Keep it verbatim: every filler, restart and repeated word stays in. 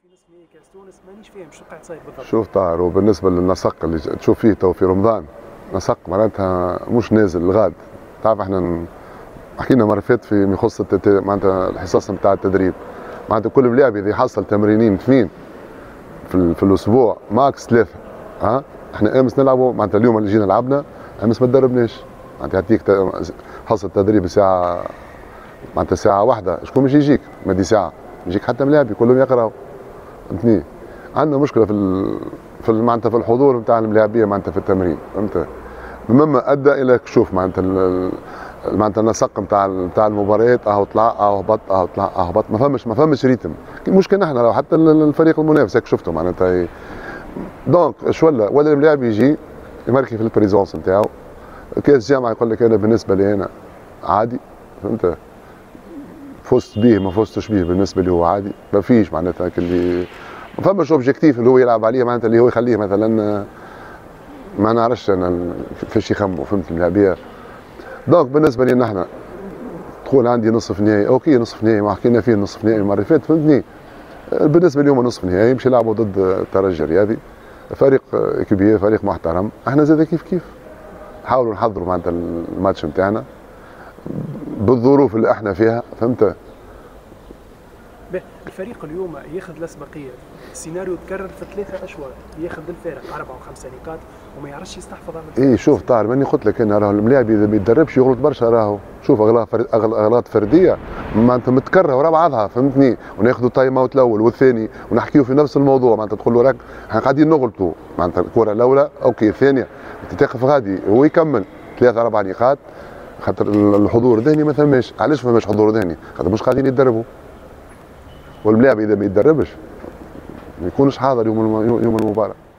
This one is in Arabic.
في نصف نهائي كاس تونس مانيش فاهم شو قاعد تصير بالضبط. شوف طاهر، وبالنسبه للنسق اللي تشوف فيه تو في رمضان، نسق معناتها مش نازل الغاد. تعرف احنا حكينا مره فاتت في يخص معناتها الحصص نتاع التدريب، معناتها كل ملاعب اذا يحصل تمرينين اثنين في, في الاسبوع ماكس ثلاثه. ها احنا امس نلعبوا معناتها اليوم اللي جينا لعبنا امس ما تدربناش، معناتها يعطيك حصه تدريب ساعه، معناتها ساعه واحده شكون باش يجيك؟ ما دي ساعه يجيك حتى ملاعبي كلهم يقراوا. فهمتني؟ عندنا مشكله في ال... في معناتها في الحضور نتاع الملاعبيه معناتها في التمرين، فهمت؟ مما ادى الى شوف معناتها ال... معناتها النسق نتاع نتاع المباريات اهو طلع اهو هبط اهو طلع اهو هبط، ما فهمش ما فهمش ريتم، مش كان احنا لو حتى الفريق المنافس هيك شفتوا معناتها. دونك اش ولا ولا الملاعب يجي يماركي في البريزونس نتاعو، كاس جامعه يقول لك انا بالنسبه لي انا عادي، فهمت؟ فزت به ما فزتش به بالنسبه لي هو عادي، ما فيش معناتها اللي ما فماش اوبجيكتيف اللي هو يلعب عليه معناتها اللي هو يخليه مثلا ما نعرفش انا كيفاش يخموا، فهمت الملاعبيه. دونك بالنسبه لي نحن تقول عندي نصف نهائي، اوكي نصف نهائي ما حكينا فيه نصف نهائي المره اللي فاتت، فهمتني؟ بالنسبه لهم نصف نهائي باش يلعبوا ضد الترجي الرياضي، فريق كبير فريق محترم، احنا زاد كيف كيف نحاولوا نحضروا معناتها الماتش نتاعنا بالظروف اللي احنا فيها، فهمت؟ الفريق اليوم ياخذ الاسبقيه، السيناريو تكرر في ثلاثه اشواط، ياخذ الفارق اربعه وخمسه نقاط وما يعرفش يستحفظ على الفريق. اي شوف طاهر ماني قلت لك انا راهو الملاعب اذا ما يتدربش يغلط برشا، راهو شوف اغلاط فرديه معناتها متكرره ورا بعضها، فهمتني؟ وناخذوا تايم اوت الاول والثاني ونحكيوا في نفس الموضوع، معناتها تقول له راك احنا قاعدين نغلطوا، معناتها الكره الاولى اوكي الثانيه تتاخذ غادي هو يكمل ثلاثه اربع نقاط، خاطر الحضور الذهني ما ثماش. علاش ما فماش حضور ذهني؟ خاطر مش قاعدين يتدربوا، والملاعب اذا ما يتدربش ما يكونش حاضر يوم يوم المباراه.